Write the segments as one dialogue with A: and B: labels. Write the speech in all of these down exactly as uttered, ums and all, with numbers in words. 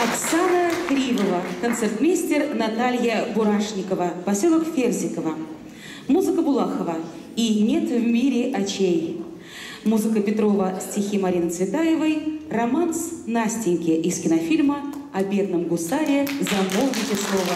A: Оксана Кривова, концертмейстер Наталья Бурашникова, поселок Ферзиково. Музыка Булахова «И нет в мире очей». Музыка Петрова, стихи Марины Цветаевой, романс Настеньки из кинофильма «О бедном гусаре замолвите слово».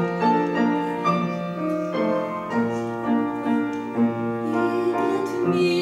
B: Me